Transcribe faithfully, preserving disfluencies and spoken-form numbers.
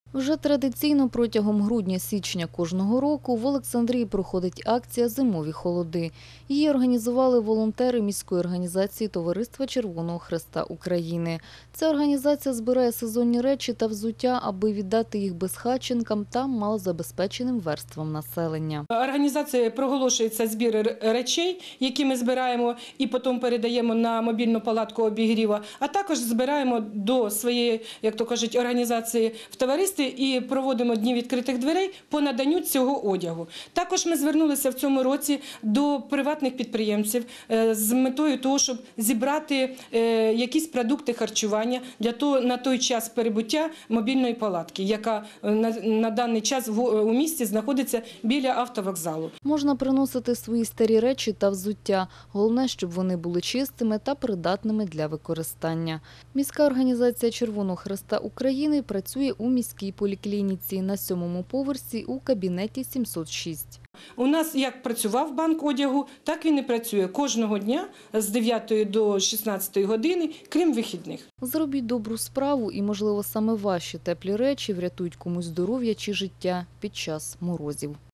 Вже традиційно протягом грудня-січня кожного року в Олександрії проходить акція «Зимові холоди». Її організували волонтери міської організації Товариства Червоного Хреста України. Ця організація збирає сезонні речі та взуття, аби віддати їх безхатченкам та малозабезпеченим верствам населення. Організація проголошується збір речей, які ми збираємо і потім передаємо на мобільну палатку обігріву, а також збираємо до своєї, як то кажуть, організації в товаристві і проводимо дні відкритих дверей по наданню цього одягу. Також ми звернулися в цьому році до приватних підприємців з метою того, щоб зібрати якісь продукти харчування для того, на той час перебуття мобільної палатки, яка на, на даний час в, у місті знаходиться біля автовокзалу. Можна приносити свої старі речі та взуття. Головне, щоб вони були чистими та придатними для використання. Міська організація Червоного Хреста України працює у міській поліклініці на сьомому поверсі у кабінеті сімсот шість. У нас як працював банк одягу, так він і працює кожного дня з дев'ятої до шістнадцятої години, крім вихідних. Зробіть добру справу і, можливо, саме ваші теплі речі врятують комусь здоров'я чи життя під час морозів.